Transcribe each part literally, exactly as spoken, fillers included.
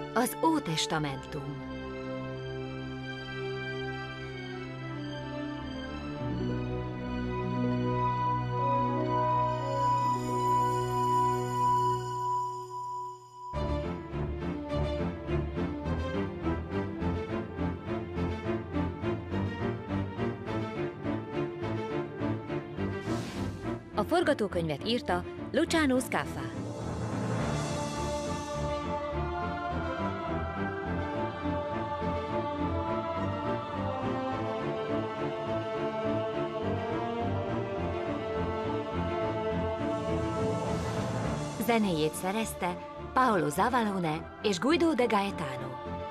Az Ótestamentum. A forgatókönyvet írta Luciano Scaffa. Zenéjét szerezte Paolo Zavalone és Guido de Gaetano.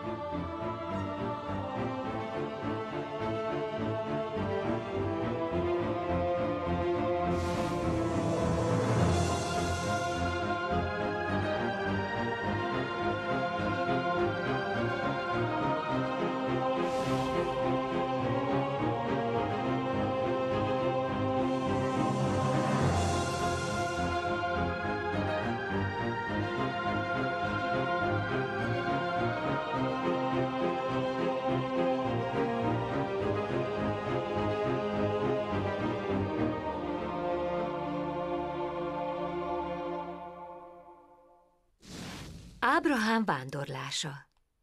Ábrahám vándorlása.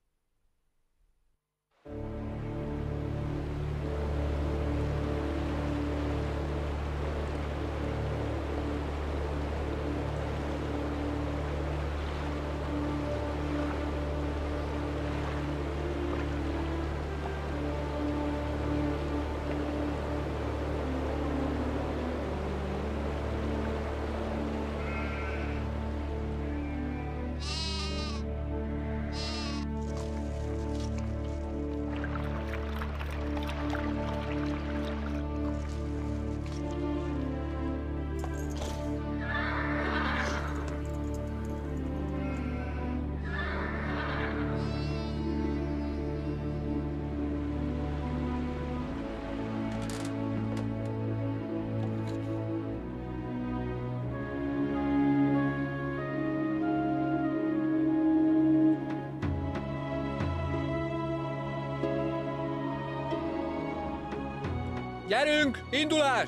Gyerünk! Indulás!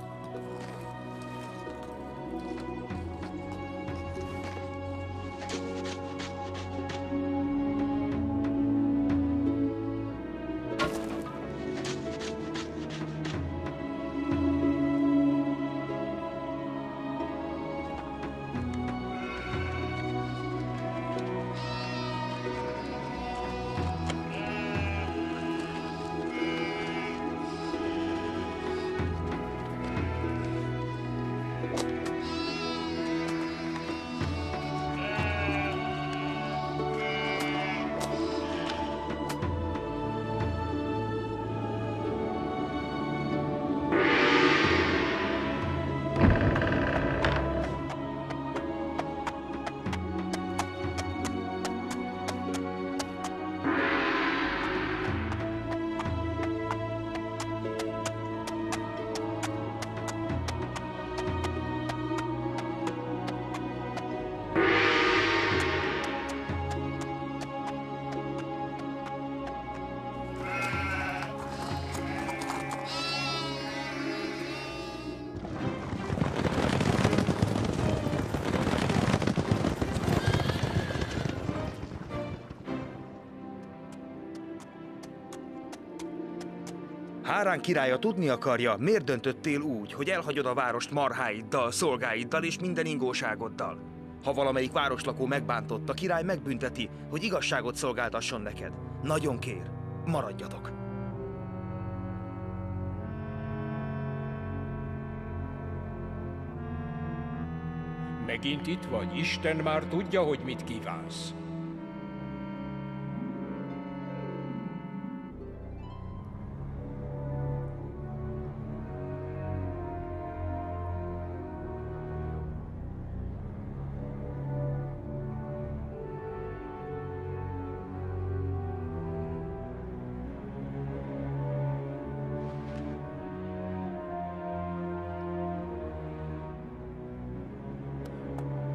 Hárán királya tudni akarja, miért döntöttél úgy, hogy elhagyod a várost marháiddal, szolgáiddal és minden ingóságoddal. Ha valamelyik városlakó megbántott, a király megbünteti, hogy igazságot szolgáltasson neked. Nagyon kér, maradjatok. Megint itt vagy? Isten már tudja, hogy mit kívánsz.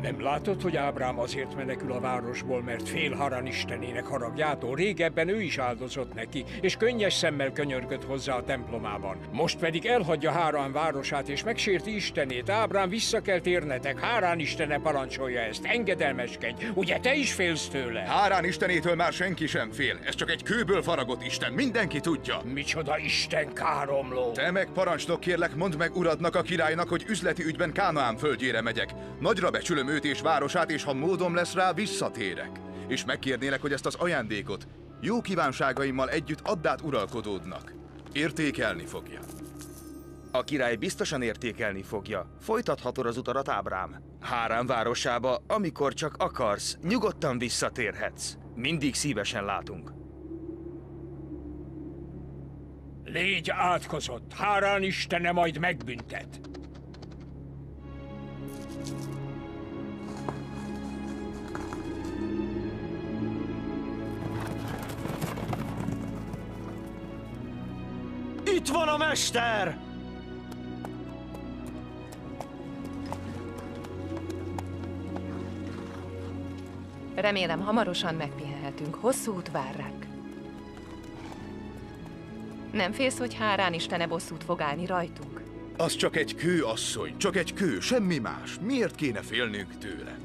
Nem látod, hogy Ábrám azért menekül a városból, mert fél Harán istenének haragjától? Régebben ő is áldozott neki, és könnyes szemmel könyörgött hozzá a templomában. Most pedig elhagyja Hárán városát, és megsérti istenét. Ábrám, vissza kell térnetek, Hárán istene parancsolja ezt, engedelmeskedj. Ugye te is félsz tőle? Hárán istenétől már senki sem fél. Ez csak egy kőből faragott isten, mindenki tudja. Micsoda isten káromló! Te meg parancsnok, kérlek, mondd meg uradnak, a királynak, hogy üzleti ügyben Kánaán földjére megyek. Nagyra becsülöm őt és városát, és ha módom lesz rá, visszatérek. És megkérnélek, hogy ezt az ajándékot jó kívánságaimmal együtt add át uralkodódnak. Értékelni fogja. A király biztosan értékelni fogja. Folytathatod az utadat, Ábrám. Hárán városába, amikor csak akarsz, nyugodtan visszatérhetsz. Mindig szívesen látunk. Légy átkozott, Hárán istene majd megbüntet. Itt van a mester! Remélem, hamarosan megpihenhetünk. Hosszú út vár ránk. Nem félsz, hogy Hárán istene bosszút fog állni rajtunk? Az csak egy kő, asszony, csak egy kő, semmi más. Miért kéne félnünk tőle?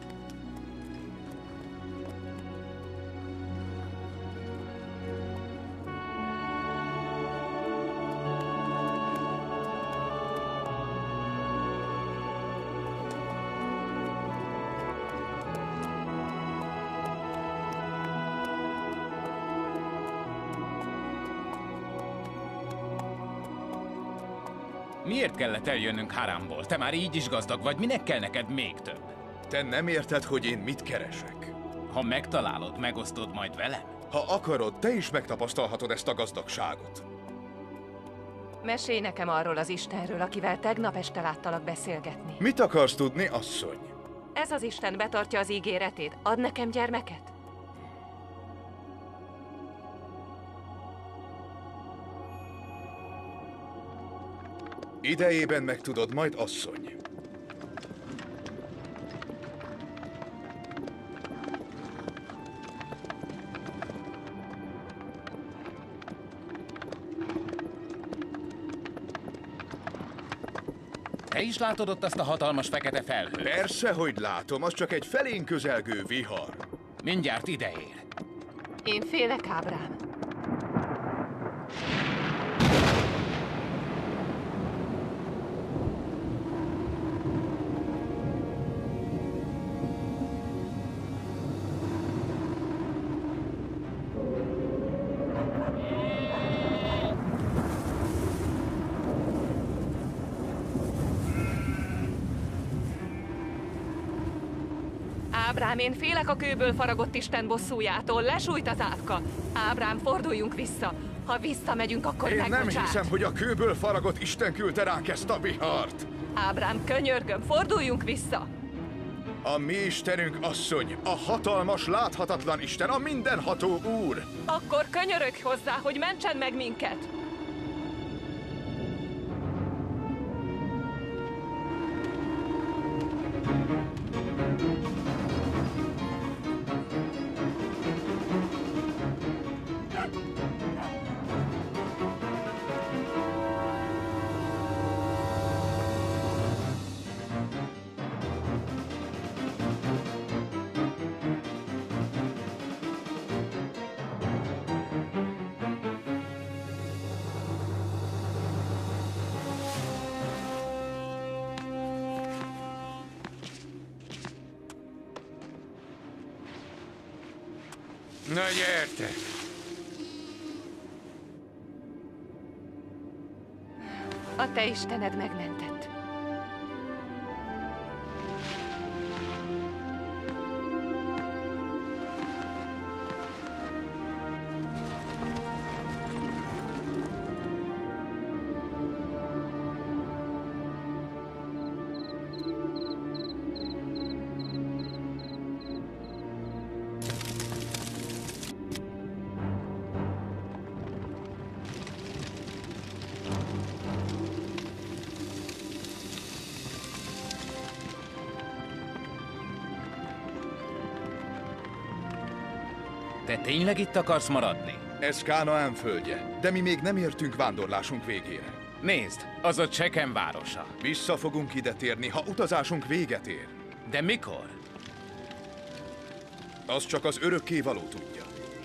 Miért kellett eljönnünk Haránból? Te már így is gazdag vagy, minek kell neked még több? Te nem érted, hogy én mit keresek. Ha megtalálod, megosztod majd velem? Ha akarod, te is megtapasztalhatod ezt a gazdagságot. Mesélj nekem arról az Istenről, akivel tegnap este láttalak beszélgetni. Mit akarsz tudni, asszony? Ez az Isten betartja az ígéretét. Ad nekem gyermeket? Idejében megtudod majd, asszony. Te is látod ott azt a hatalmas fekete felhőt? Persze, hogy látom, az csak egy felénk közelgő vihar. Mindjárt ideér. Én félek, Ábrám. Ábrám, én félek a kőből faragott Isten bosszújától. Lesújt az átka. Ábrám, forduljunk vissza. Ha visszamegyünk, akkor Én megbocsát. nem hiszem, hogy a kőből faragott Isten küldte ránk ezt a vihart. Ábrám, könyörgöm, forduljunk vissza. A mi Istenünk, asszony, a hatalmas, láthatatlan Isten, a mindenható Úr. Akkor könyörögj hozzá, hogy mentsen meg minket. Na gyertek! A te Istened megmentett. Te tényleg itt akarsz maradni? Ez Kánaán földje, de mi még nem értünk vándorlásunk végére. Nézd, az a Cseken városa. Vissza fogunk ide térni, ha utazásunk véget ér. De mikor? Az csak az örökkévaló tudja.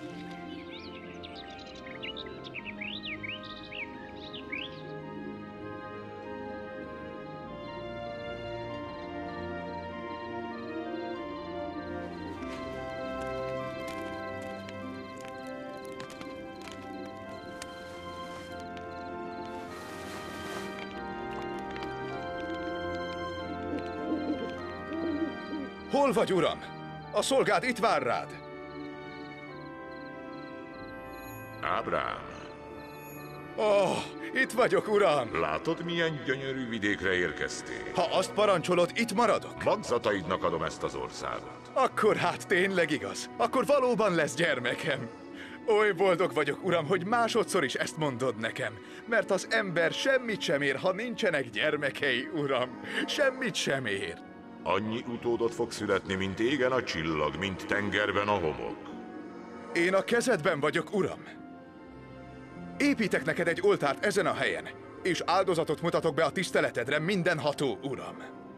Hol vagy, uram? A szolgád itt vár rád. Ábrám, Ó, oh, itt vagyok, uram. látod, milyen gyönyörű vidékre érkeztél? Ha azt parancsolod, itt maradok. Magzataidnak adom ezt az országot. Akkor hát tényleg igaz. Akkor valóban lesz gyermekem. Oly boldog vagyok, uram, hogy másodszor is ezt mondod nekem. Mert az ember semmit sem ér, ha nincsenek gyermekei, uram. Semmit sem ér. Annyi utódot fog születni, mint égen a csillag, mint tengerben a homok. Én a kezedben vagyok, uram. Építek neked egy oltárt ezen a helyen, és áldozatot mutatok be a tiszteletedre, mindenható uram.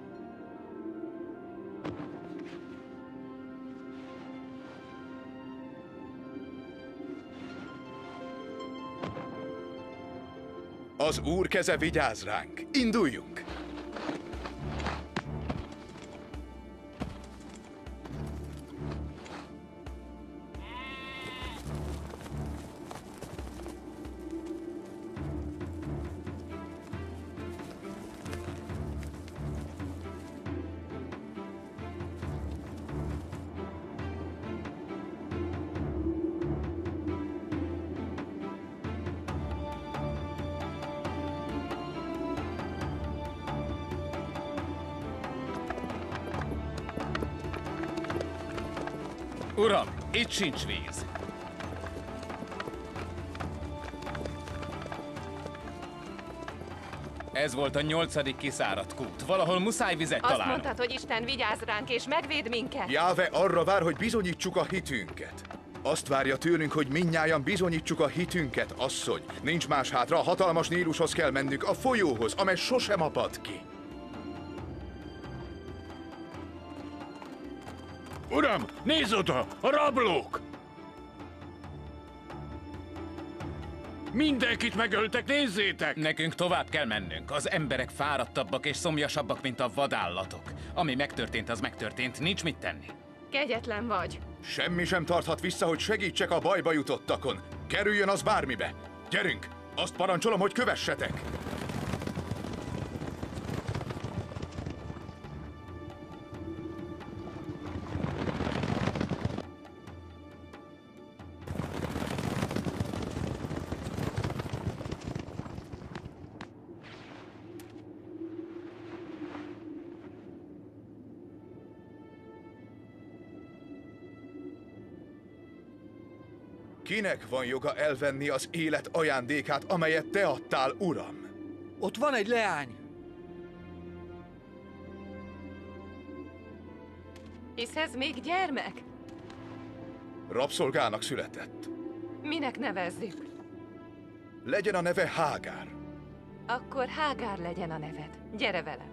Az Úr keze vigyáz ránk. Induljunk! Uram, itt sincs víz. Ez volt a nyolcadik kiszáradt kút. Valahol muszáj vizet Azt találnunk. mondtad, hogy Isten vigyáz ránk és megvéd minket. Jáve arra vár, hogy bizonyítsuk a hitünket. Azt várja tőlünk, hogy mindnyájan bizonyítsuk a hitünket, asszony. Nincs más hátra, a hatalmas Nílushoz kell mennünk, a folyóhoz, amely sosem apad ki. Uram, nézz oda! A rablók! Mindenkit megöltek, nézzétek! Nekünk tovább kell mennünk. Az emberek fáradtabbak és szomjasabbak, mint a vadállatok. Ami megtörtént, az megtörtént. Nincs mit tenni. Kegyetlen vagy. Semmi sem tarthat vissza, hogy segítsek a bajba jutottakon. Kerüljön az bármibe. Gyerünk! Azt parancsolom, hogy kövessetek! Kinek van joga elvenni az élet ajándékát, amelyet te adtál, uram? Ott van egy leány. Hisz ez még gyermek? Rabszolgának született. Minek nevezzük? Legyen a neve Hágár. Akkor Hágár legyen a neved. Gyere velem.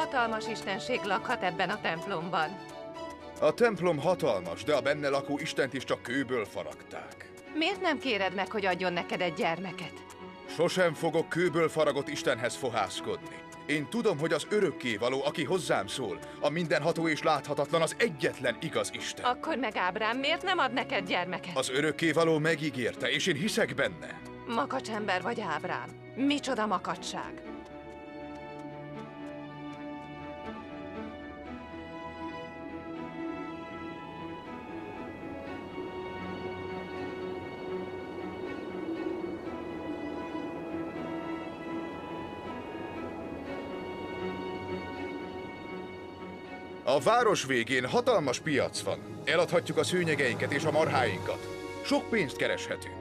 Hatalmas istenség lakhat ebben a templomban. A templom hatalmas, de a benne lakó istent is csak kőből faragták. Miért nem kéred meg, hogy adjon neked egy gyermeket? Sosem fogok kőből faragott Istenhez fohászkodni. Én tudom, hogy az örökkévaló, aki hozzám szól, a mindenható és láthatatlan, az egyetlen igaz Isten. Akkor meg Ábrám miért nem ad neked gyermeket? Az örökkévaló megígérte, és én hiszek benne. Makacsember vagy, Ábrám. Micsoda makacság. A város végén hatalmas piac van. Eladhatjuk a szőnyegeinket és a marháinkat. Sok pénzt kereshetünk.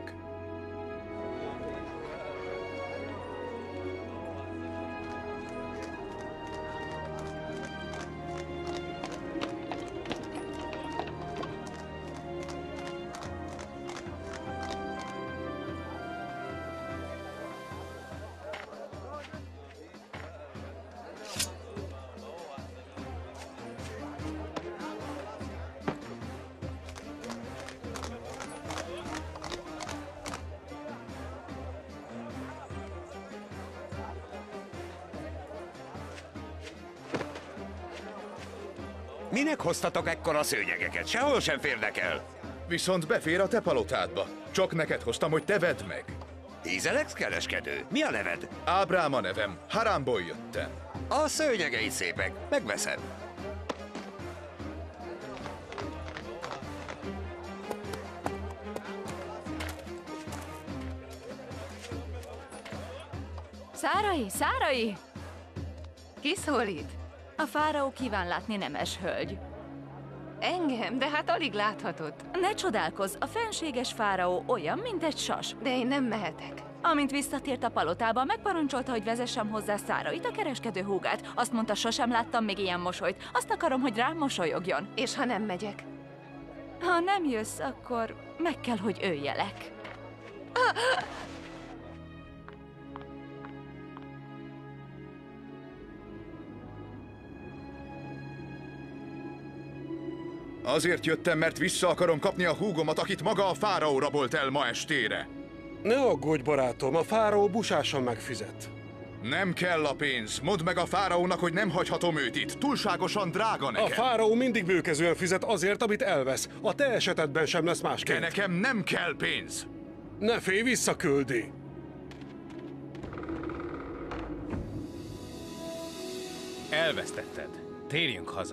Minek hoztatok ekkora szőnyegeket? Sehol sem férnek el. Viszont befér a te palotádba. Csak neked hoztam, hogy te vedd meg. Ízelex kereskedő? Mi a neved? Ábrám a nevem. Harámból jöttem. A szőnyegei szépek. Megveszem. Szárai, Szárai! Ki szólít? A fáraó kíván látni nemes hölgy. Engem? De hát alig láthatod. Ne csodálkozz, a fenséges fáraó olyan, mint egy sas. De én nem mehetek. Amint visszatért a palotába, megparancsolta, hogy vezessem hozzá Szárait, a kereskedő húgát. Azt mondta, sosem láttam még ilyen mosolyt. Azt akarom, hogy rám mosolyogjon. És ha nem megyek? Ha nem jössz, akkor meg kell, hogy öljelek. Azért jöttem, mert vissza akarom kapni a húgomat, akit maga a fáraó rabolt el ma estére. Ne aggódj, barátom, a fáraó busásan megfizet. Nem kell a pénz. Mondd meg a fáraónak, hogy nem hagyhatom őt itt. Túlságosan drága nekem. A fáraó mindig bőkezően fizet azért, amit elvesz. A te esetedben sem lesz másként. De nekem nem kell pénz. Ne félj, visszaküldi. Elvesztetted. Térjünk haza.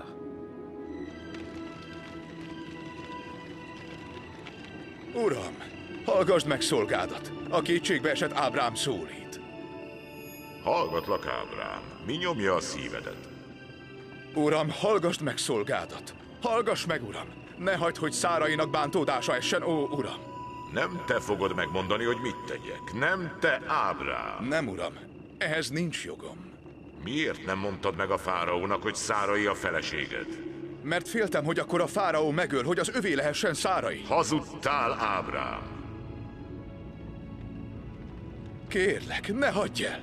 Uram, hallgasd meg szolgádat. A kétségbe esett Ábrám szólít. Hallgatlak, Ábrám. Mi nyomja a szívedet? Uram, hallgasd meg szolgádat. Hallgass meg, uram. Ne hagyd, hogy Szárainak bántódása essen, ó, uram. Nem te fogod megmondani, hogy mit tegyek. Nem te, Ábrám. Nem, uram. Ehhez nincs jogom. Miért nem mondtad meg a fáraónak, hogy Szárai a feleséged? Mert féltem, hogy akkor a fáraó megöl, hogy az övé lehessen Szárai. Hazudtál, Ábrám. Kérlek, ne hagyj el!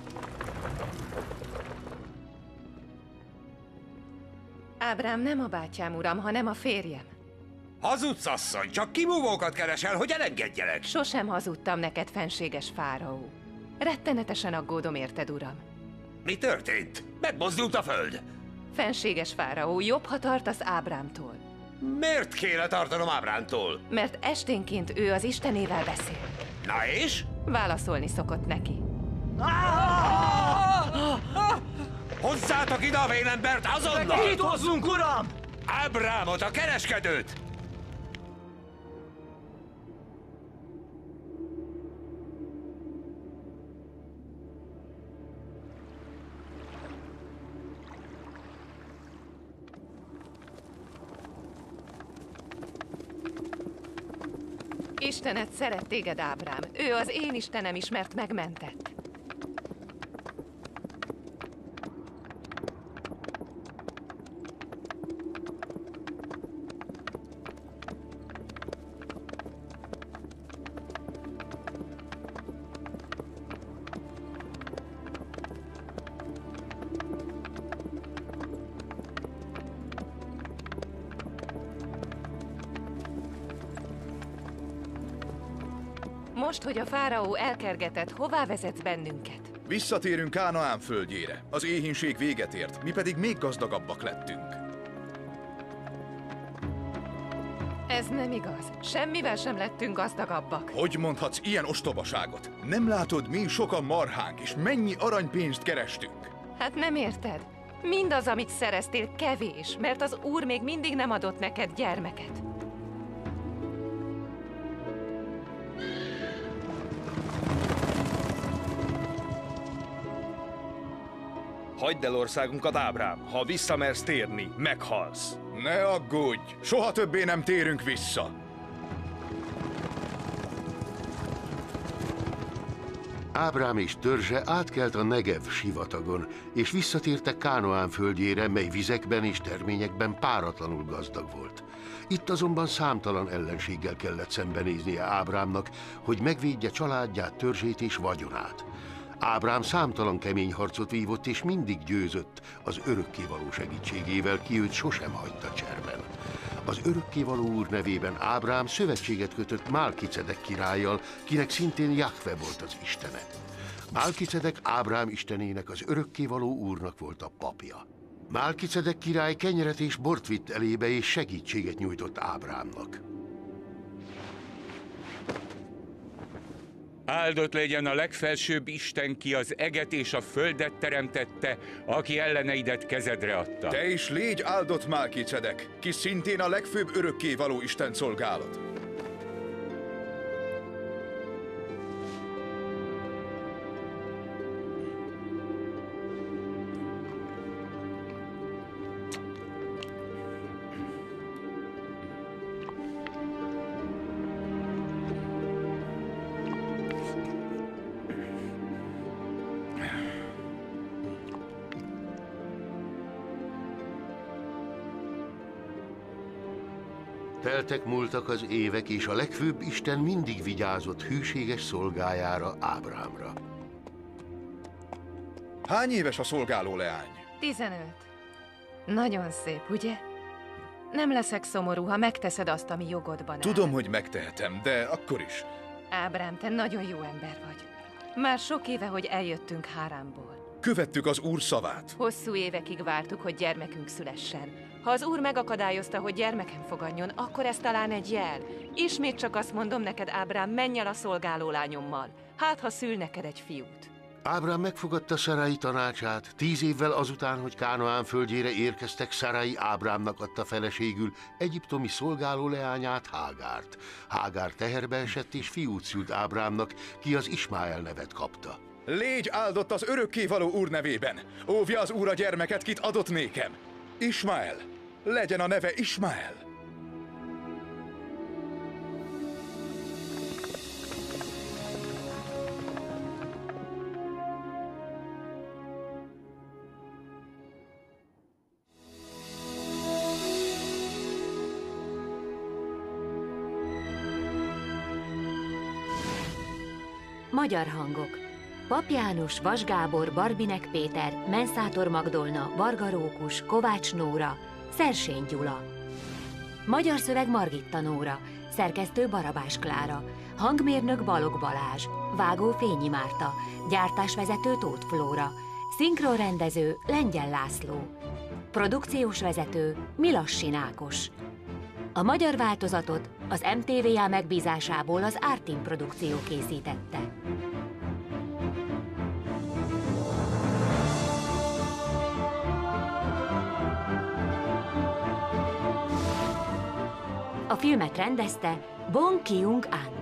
Ábrám nem a bátyám, uram, hanem a férjem. Hazudsz, asszony, csak kimúvókat keresel, hogy elengedjelek. Sosem hazudtam neked, fenséges fáraó. Rettenetesen aggódom érted, uram. Mi történt? Megmozdult a föld. Fenséges fáraó, jobb, ha tartasz Ábrámtól. Miért kéne tartanom Ábrámtól? Mert esténként ő az Istenével beszél. Na és? Válaszolni szokott neki. Hozzátok ide a vénembert azonnal! Kit hozzunk, uram? Ábrámot, a kereskedőt! Istenet szeret téged, Ábrám. Ő az én Istenem is, mert megmentett. Most, hogy a fáraó elkergetett, hová vezetsz bennünket? Visszatérünk Kánaán földjére. Az éhínség véget ért, mi pedig még gazdagabbak lettünk. Ez nem igaz. Semmivel sem lettünk gazdagabbak. Hogy mondhatsz ilyen ostobaságot? Nem látod, mi sok a marhánk, és mennyi aranypénzt kerestünk? Hát nem érted? Mindaz, amit szereztél, kevés, mert az Úr még mindig nem adott neked gyermeket. Hagyd el országunkat, Ábrám! Ha visszamersz térni, meghalsz! Ne aggódj! Soha többé nem térünk vissza! Ábrám és törzse átkelt a Negev sivatagon, és visszatértek Kánaán földjére, mely vizekben és terményekben páratlanul gazdag volt. Itt azonban számtalan ellenséggel kellett szembenéznie Ábrámnak, hogy megvédje családját, törzsét és vagyonát. Ábrám számtalan kemény harcot vívott, és mindig győzött, az örökkévaló segítségével, ki őt sosem hagyta cserben. Az örökkévaló úr nevében Ábrám szövetséget kötött Málkicedek királlyal, kinek szintén Jahve volt az istene. Málkicedek Ábrám istenének, az örökkévaló úrnak volt a papja. Málkicedek király kenyeret és bort vitt elébe, és segítséget nyújtott Ábrámnak. Áldott legyen a legfelsőbb Isten, ki az eget és a földet teremtette, aki elleneidet kezedre adta. Te is légy áldott, Málkicedek, ki szintén a legfőbb örökkévaló Isten szolgálod. Teltek múltak az évek, és a legfőbb Isten mindig vigyázott hűséges szolgájára, Ábrámra. Hány éves a szolgáló leány? Tizenöt. Nagyon szép, ugye? Nem leszek szomorú, ha megteszed azt, ami jogodban áll. Tudom, hogy megtehetem, de akkor is. Ábrám, te nagyon jó ember vagy. Már sok éve, hogy eljöttünk Háránból. Követtük az Úr szavát. Hosszú évekig vártuk, hogy gyermekünk szülessen. Ha az Úr megakadályozta, hogy gyermekem fogadjon, akkor ez talán egy jel. Ismét csak azt mondom neked, Ábrám, menj el a szolgáló lányommal. Hát, ha szül neked egy fiút. Ábrám megfogadta Szarai tanácsát. Tíz évvel azután, hogy Kánaán földjére érkeztek, Szarai Ábrámnak adta feleségül egyiptomi szolgáló leányát, Hágárt. Hágár teherbe esett, és fiút szült Ábrámnak, ki az Ismáel nevet kapta. Légy áldott az örökkévaló Úr nevében! Óvja az Úr a gyermeket, kit adott nékem! Ismáel! Legyen a neve Ismáel! Magyar hangok. Pap János, Vas Gábor, Barbinek Péter, Menszátor Magdolna, Varga Rókus, Kovács Nóra, Szersény Gyula. Magyar szöveg Margitta Nóra, szerkesztő Barabás Klára, hangmérnök Balog Balázs, vágó Fényi Márta, gyártásvezető Tóth Flóra, szinkronrendező Lengyel László, produkciós vezető Milassi Ákos. A magyar változatot az em té vé á megbízásából az Ártin Produkció készítette. A filmet rendezte Bong Kyung-an.